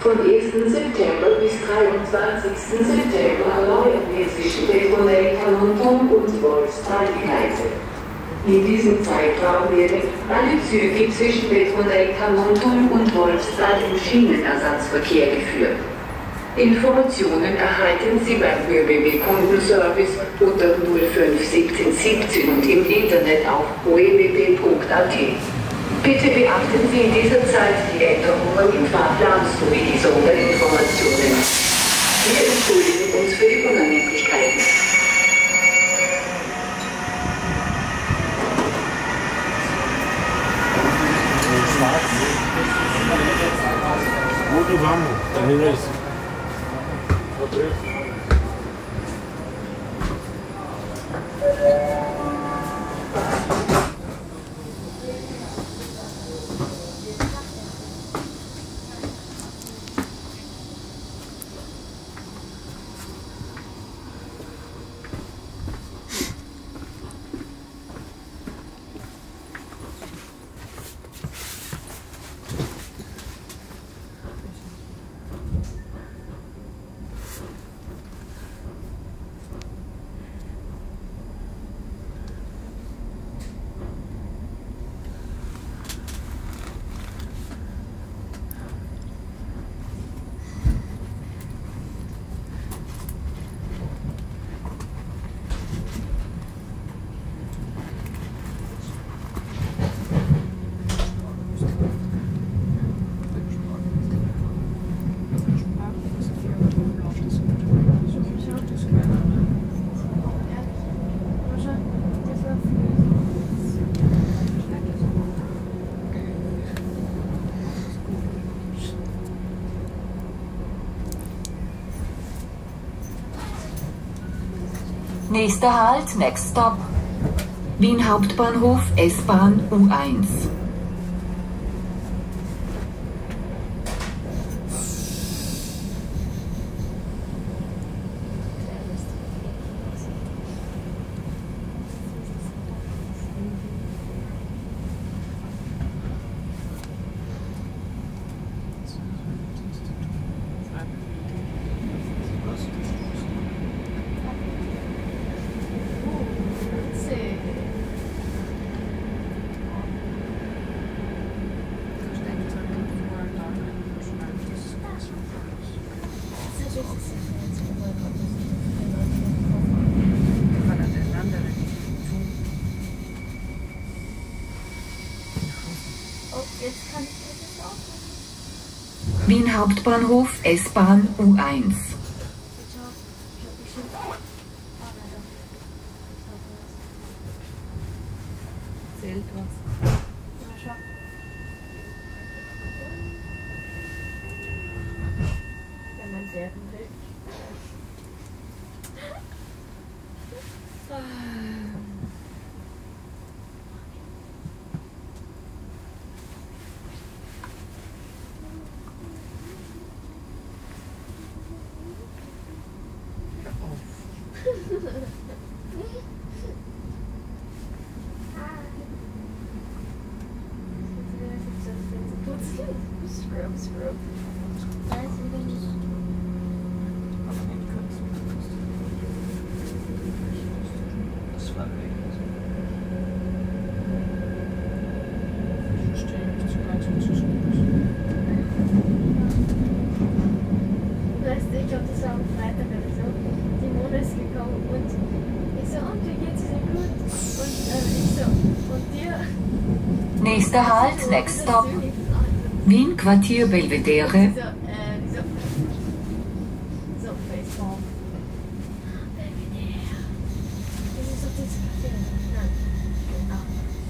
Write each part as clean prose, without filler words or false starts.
Vom 1. September bis 23. September erneuern wir zwischen Betonelli-Kanton und Wolfstal-Gleise. In diesem Zeitraum werden alle Züge zwischen Betonelli-Kanton und Wolfstal im Schienenersatzverkehr geführt. Informationen erhalten Sie beim ÖBB-Kundenservice unter 05 17 17 und im Internet auf oebb.at. Bitte beachten Sie in dieser Zeit die Änderungen im Fahrplan sowie die Sonderinformationen. Wir entschuldigen uns für die Unannehmlichkeiten. Onde vamos? É isso. Nächster Halt, Next Stop. Wien Hauptbahnhof, S-Bahn U1. Wien Hauptbahnhof, S-Bahn U1. Scrub. Weißt du, ich glaube, das war am Freitag oder so. Die Mona ist gekommen und ich so, und wie geht's dir gut? Und ich so, und dir? Nächster Halt, Next Stop. Wien Quartier Belvedere. So, Facebook. Belvedere. Das ist doch das Quartier. Nein. Ah.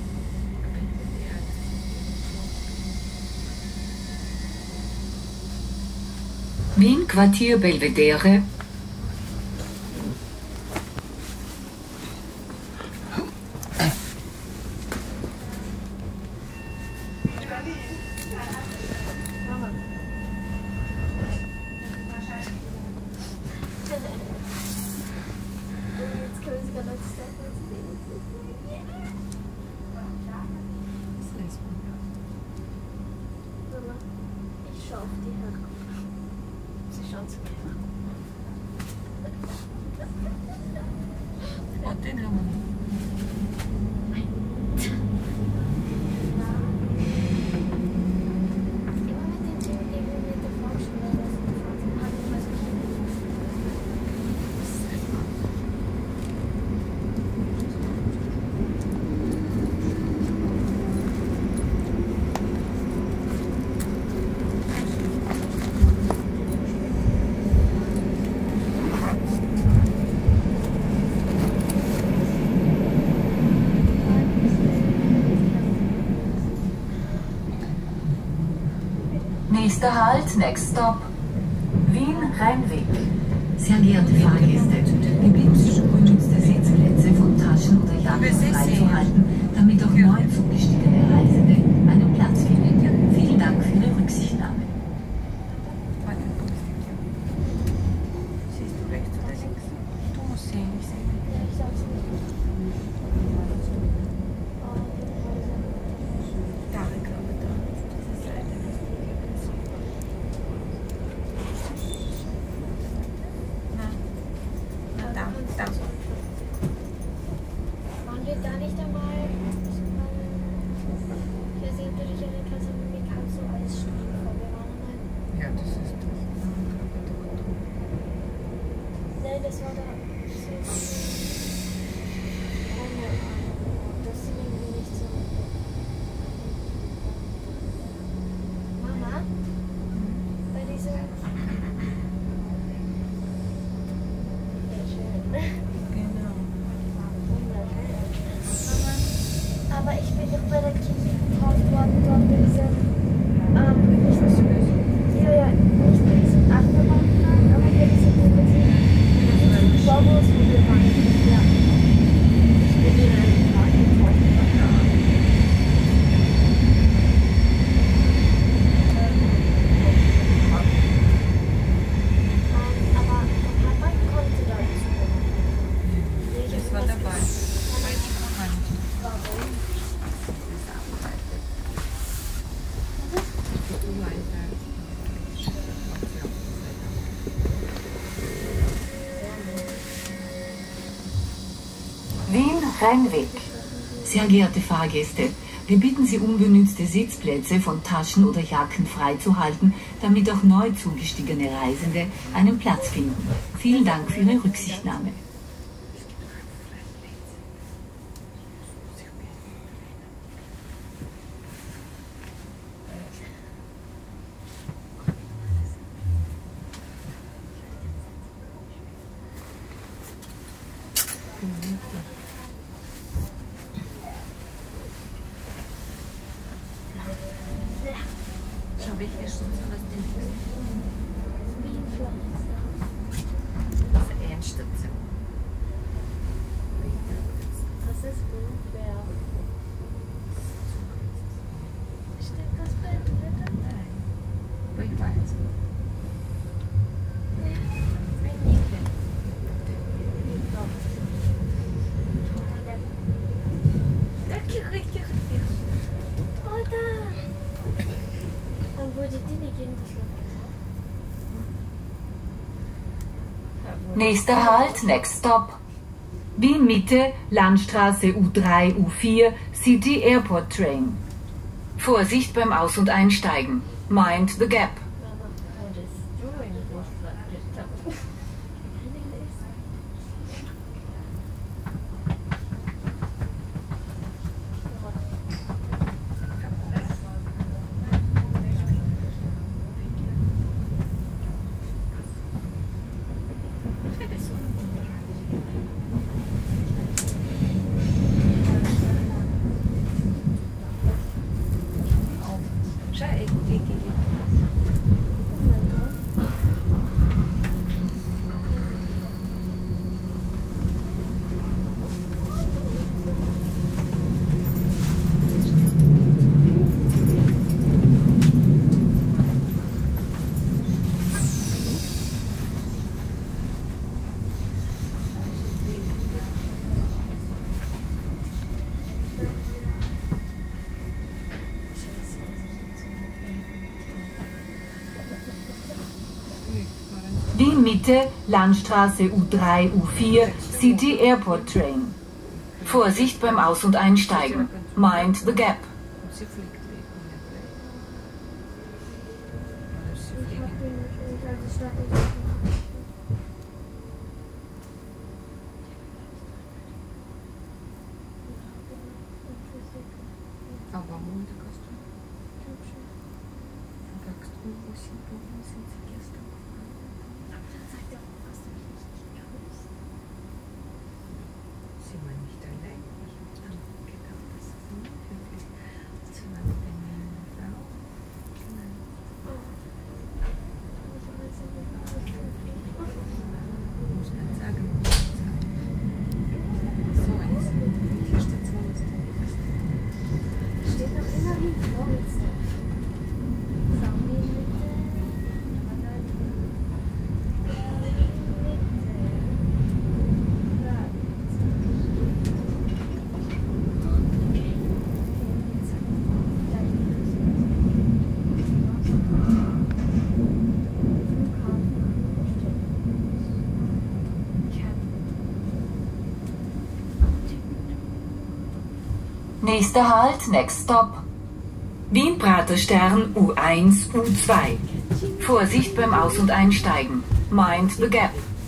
Wien Quartier Belvedere. Ich schau auf die Herkunft. sich schon zu mir. Oh, den haben wir nicht. Immer mit den Themen, die wir mit der Volksschule gefahren sind, habe ich was Nächster Halt, next stop. Wien-Rheinweg. Sehr geehrte Fahrgäste, wir bitten Sie, unbenutzte Sitzplätze von Taschen oder Jacken freizuhalten, damit auch neu zugestiegene Reisende einen Platz finden. Vielen Dank für Ihre Rücksichtnahme. Warte, siehst du rechts oder links? Du musst sehen, ich sehe nicht. Ja, ich sag's nicht. Da, ich glaube, da. Das ist leider das Ergebnis. Na, da, da. Waren wir da nicht einmal? Hier sind wir durch eine Klasse, mir kam so alles Schnee vor. Wir waren einmal. Ja, das ist das. Nein, das war da. Das sind irgendwie nicht so. Mama? Bei diesem. Sehr schön. Genau. Aber ich bin noch bei der Kirche getauft worden, dort bei diesem, ja, ja, nicht bei diesem Achterbahnplan, aber bei diesem Bobos, wo wir waren. Ja. Ich bin in einem Park getauft worden. Aber der Papa konnte dazu. Das war dabei. Weil die Kommand. Warum? Wien-Rheinweg. Sehr geehrte Fahrgäste, wir bitten Sie, unbenützte Sitzplätze von Taschen oder Jacken freizuhalten, damit auch neu zugestiegene Reisende einen Platz finden. Vielen Dank für Ihre Rücksichtnahme. Schau, welche Stunde was denn ist. Wie ein Pflaster. Das ist eine Endstation. Das ist gut, wer. Steht das bei dir dabei? Aber ich weiß. Oh, da! Dann wurde die nicht in das Land. Nächster Halt, next stop. Wien-Mitte, Landstraße U3, U4, City Airport Train. Vorsicht beim Aus- und Einsteigen. Mind the gap. Schau, ich gehe. Mitte Landstraße U3, U4, City Airport Train. Vorsicht beim Aus- und Einsteigen. Mind the gap. Sie fliegt weg und nicht weg. Oder sie Ich fliegen. habe nicht als die Stadt ist. Aber Montag hast du. Dann sagst du, wo sind sie gestern gefahren? Dann sagt er, hast du mich nicht gegrüßt? Sie waren nicht allein. Ich habe dann gedacht, das ist nicht wirklich. Sie waren mit einer Frau. Nein. Ich muss nicht sagen, wo ich sagen. So eins. Welche Station ist denn die beste? Steht noch immer hinten, wo willst du? Zombie Mitte. Aber dann. Nächster Halt, next stop. Wien-Praterstern U1, U2. Vorsicht beim Aus- und Einsteigen. Mind the gap.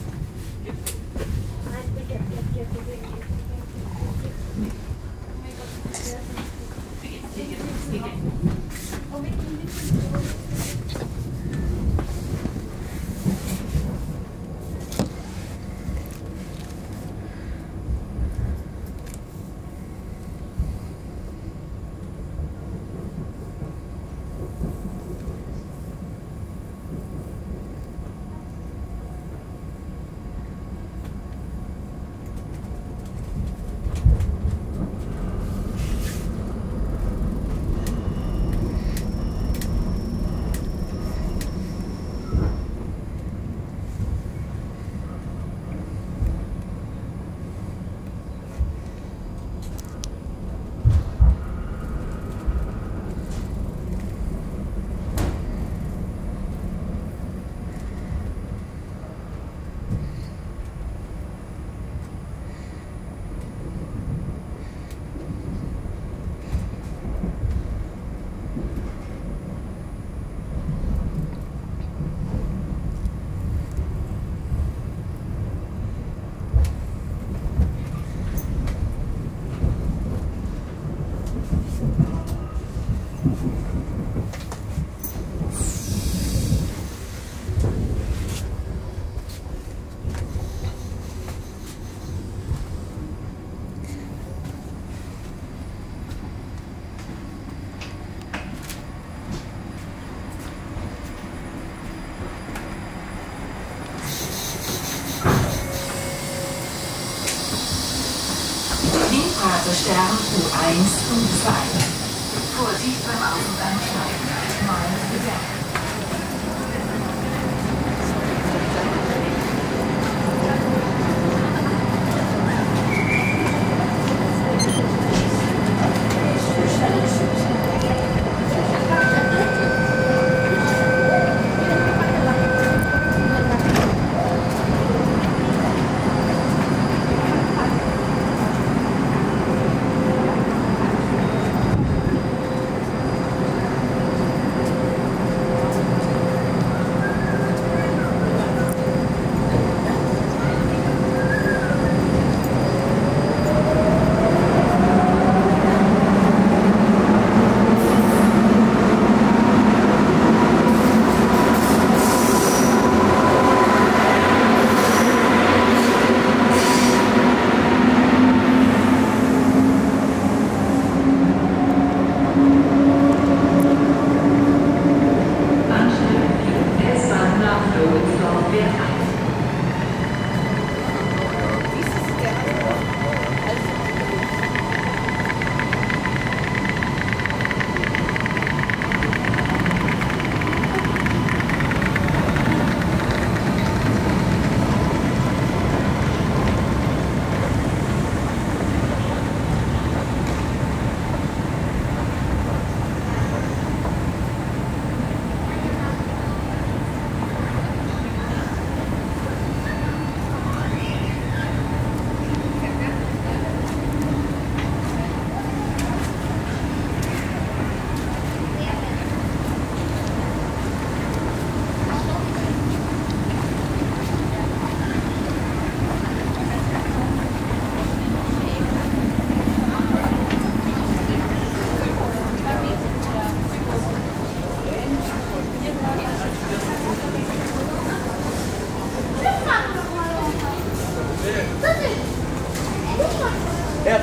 Wien-Praterstern U1, U2. Vorsicht beim Aus- und Einsteigen. Mind the gap.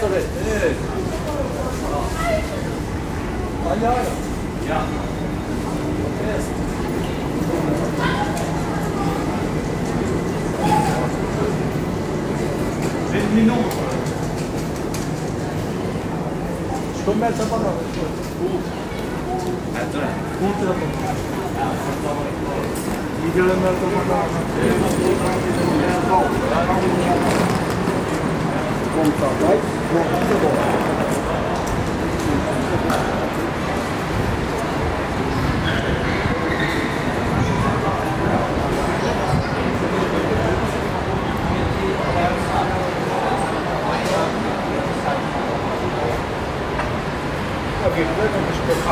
Ja. Sto in mezzo a parlare. Punti da punto. Video in mezzo a parlare. Punta, dai. Okay, we're going to go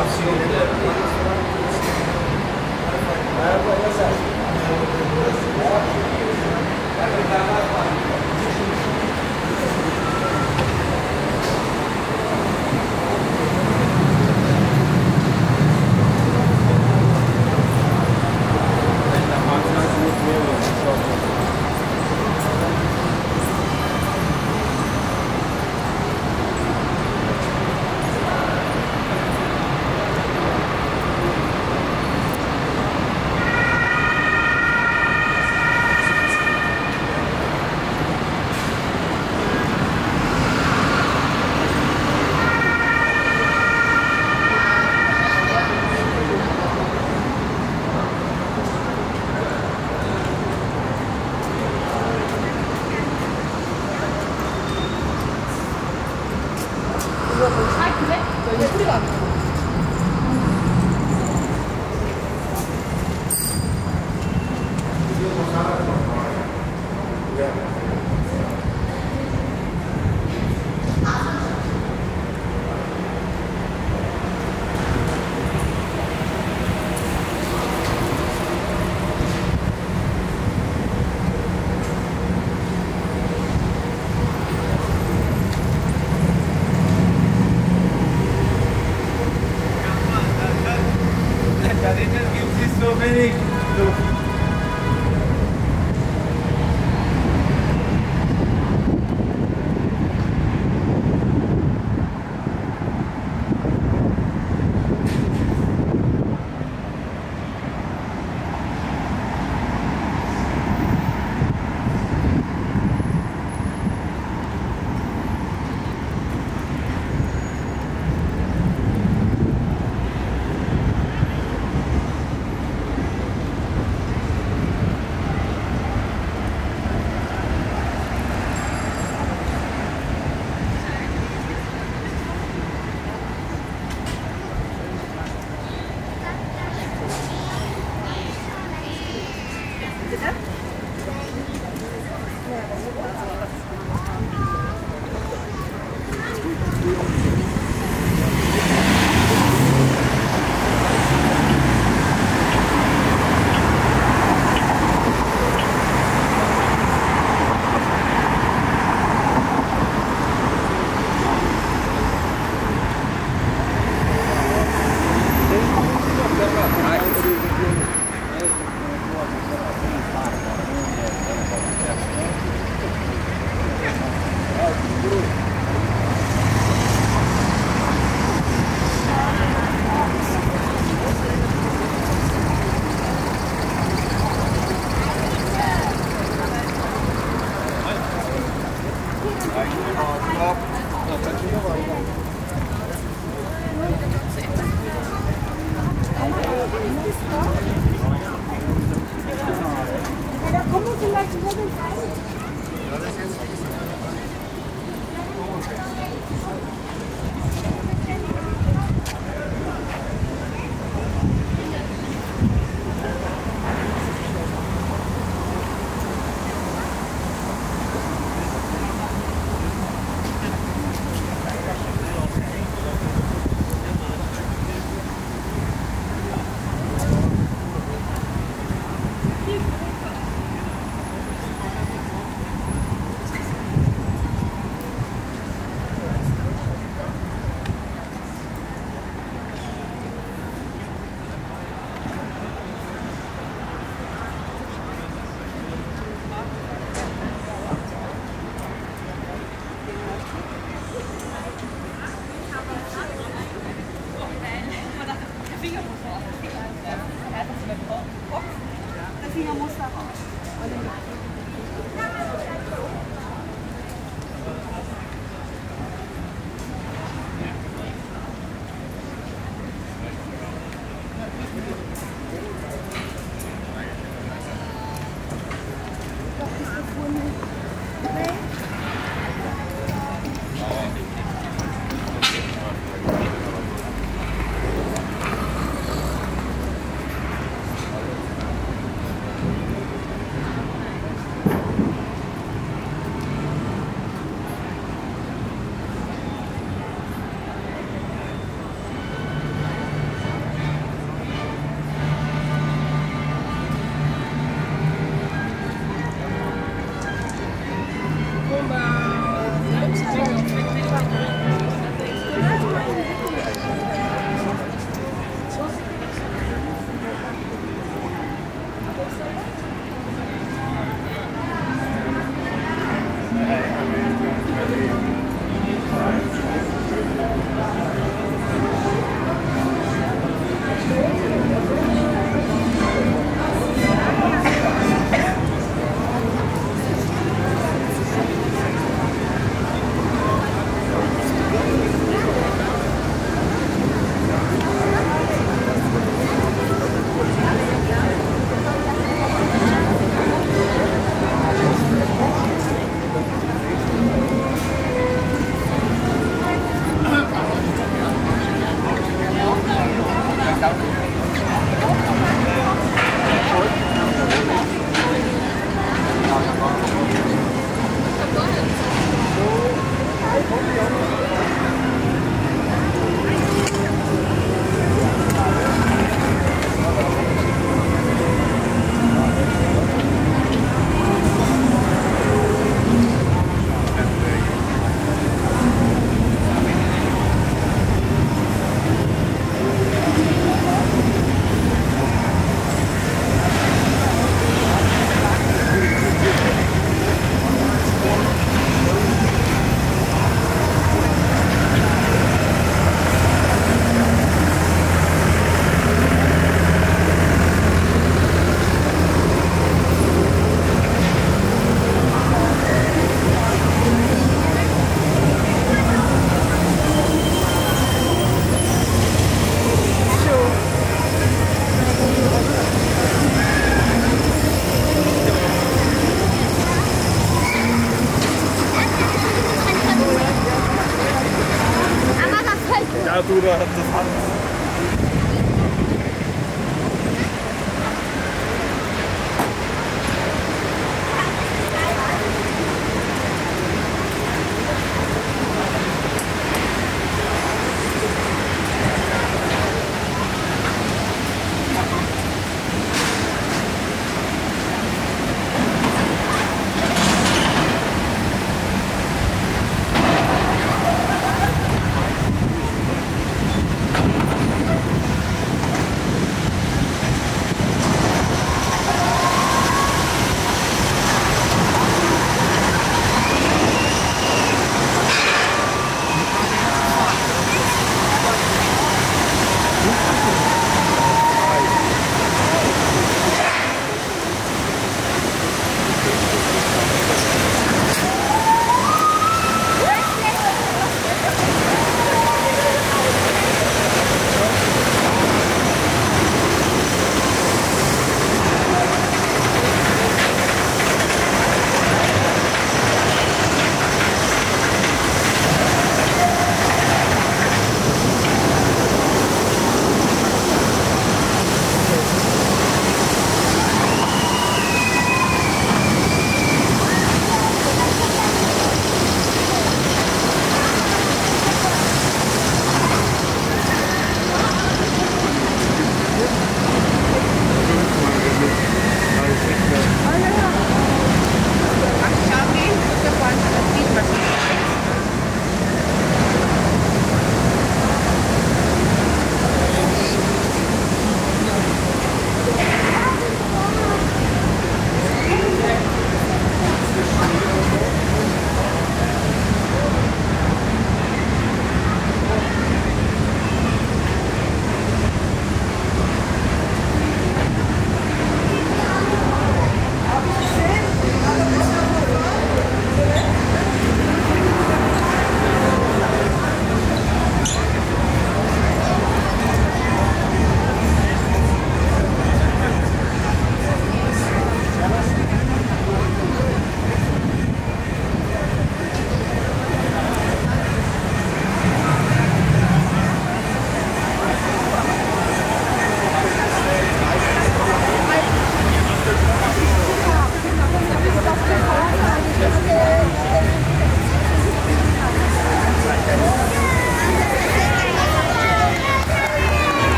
Ja, du, da hat das Hand.